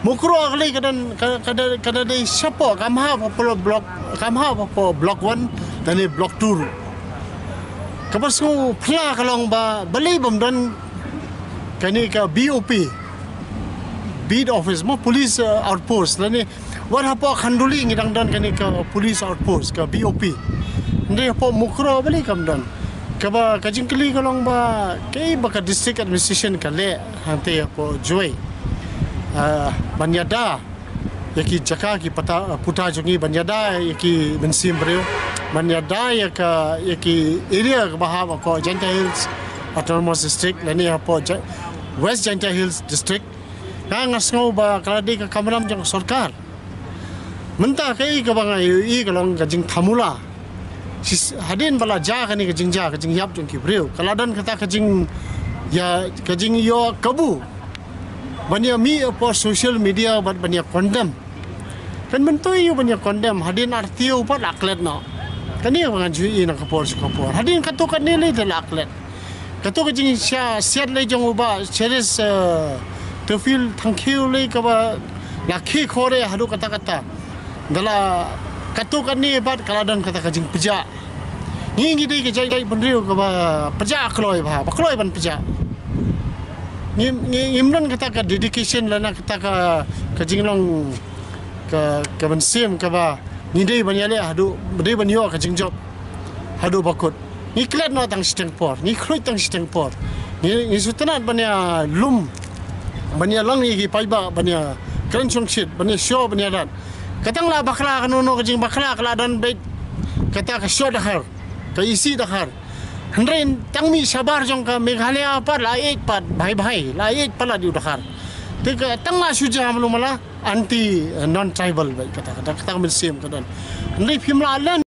mukro kali kada dai siapa kamha po block 1 dan ni block 2 kapas ko pla kalong ba balay bamdan kani ka BOP beat office mo police outpost lani war hapo khanduli ngidang dan kani ka police outpost ka BOP ndi hapo mukro balay kamdan kaba kajingkali kalong ba kay baka district administration kale hante hapo joy Banyada yaki jaka ki puta jongi Banyada yaki bensim breu Banyada yaki area bahava ko Janta Hills Autonomous District lani apo West Janta Hills District ka ngasngau ba kaladi ka kamram jang sarkar menta kai ka banga i kalong kajing thamula hadin bala ja kani kajing yap jong ki breu kaladan kata kajing yo kabu banyak mi apa social media buat banyak condemn kan mentoi banyak condemn hadin artio upat laklet no kan ni bangan jui nak kapor hadin katukan ni le laklet katuk jing siat le jong uba cheris to feel thank you le ka ba lakhi khore hadu kata dala katukan ni bat kaladan kata jing peja ni ngi dei ke jai benriu ka ba peja kloi ban peja ngimran kata ka dedication lana kata ka jinglong ka bensim ka ba ngidei banyale hadu bedei banyo ka jingjob hadu bakut ni klet no tang stengpor ni khoi tang stengpor ni sutanat banya lum banya lang ni paiba banya krenchong shit banya show banya dan katang la bakla kanu no ka jing bakla kala dan bait kata ka show dahar ka isi dahar Hendrain tangmi sabar jong ka Meghalaya par laik pat bhai laik pala di udahar. Tika tangma suja malumala anti non tribal kata min same kadan. Hendrain phimla alan